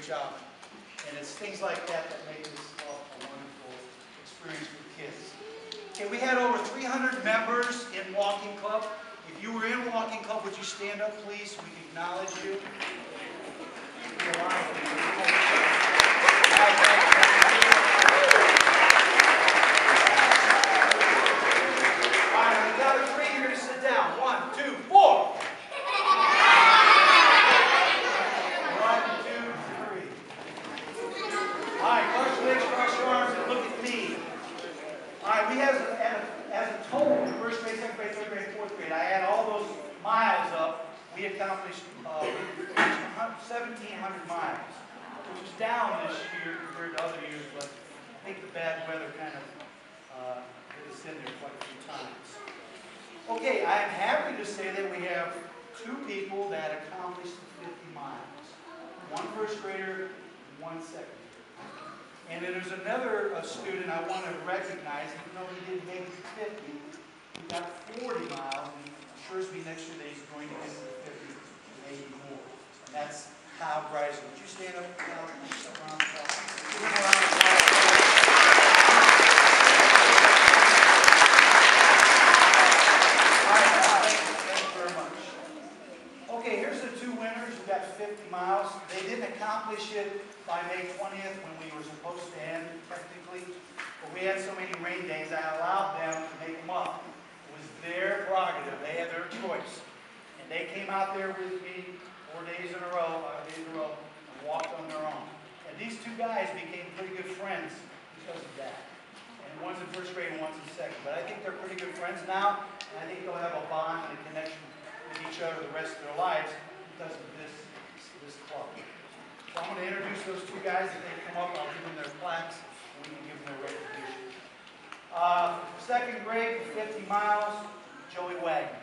job. And it's things like that that make this a wonderful experience for kids. Okay, we had over 300 members in Walking Club. If you were in Walking Club, would you stand up, please? We can acknowledge you. We accomplished 1,700 miles, which is down this year compared to other years, but I think the bad weather kind of hit us in there quite a few times. Okay, I'm happy to say that we have 2 people that accomplished the 50 miles. 1 first grader and 1 second grader. And then there's another student I want to recognize, even though he didn't make it to 50, he got 40 miles, and assures me next year that he's going to get to the 50, maybe more. And that's Kyle Bryson. Would you stand up, Kyle? Thank you very much. Okay, here's the 2 winners who got 50 miles. They didn't accomplish it by May 20th when we were supposed to end, technically. But we had so many rain days, I allowed them to make them up. Their prerogative. They had their choice. And they came out there with me 4 days in a row, 5 days in a row, and walked on their own. And these 2 guys became pretty good friends because of that. And one's in first grade and one's in second. But I think they're pretty good friends now, and I think they'll have a bond and a connection with each other the rest of their lives because of this club. So I'm going to introduce those 2 guys. If they come up, I'll give them their plaques, and we can give them their recognition. Second grade, 50 miles, Joey Wagner.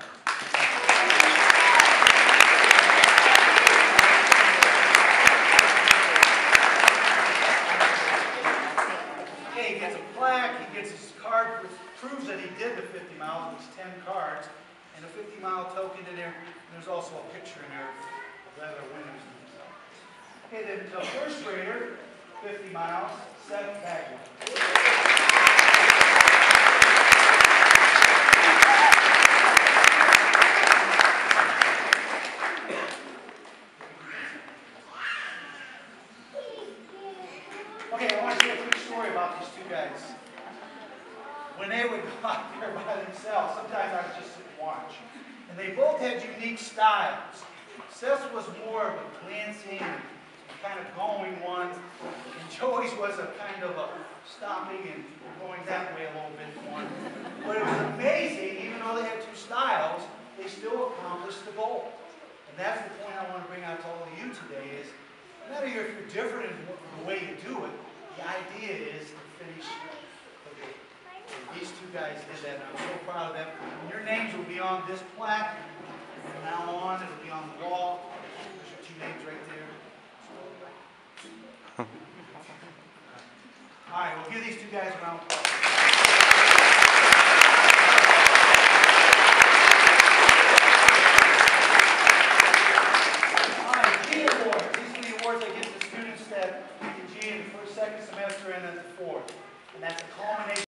Okay, he gets a plaque, he gets his card, which proves that he did the 50 miles. It's 10 cards, and a 50-mile token in there, and there's also a picture in there of the other winners. Okay, then the first grader, 50 miles, Seth Bagwell. Okay, I want to share a quick story about these 2 guys. When they would go out there by themselves, sometimes I would just sit and watch. And they both had unique styles. Seth was more of a glancing, kind of going one, and Joey's was a kind of a stopping and going that way a little bit one. But it was amazing, even though they had 2 styles, they still accomplished the goal. And that's the point I want to bring out to all of you today is, no matter if you're different in the way you do it, the idea is to finish the game. And these 2 guys did that, and I'm so proud of them. And your names will be on this plaque. From now on, it'll be on the wall. There's your 2 names right there. All right, we'll give these 2 guys a round of applause.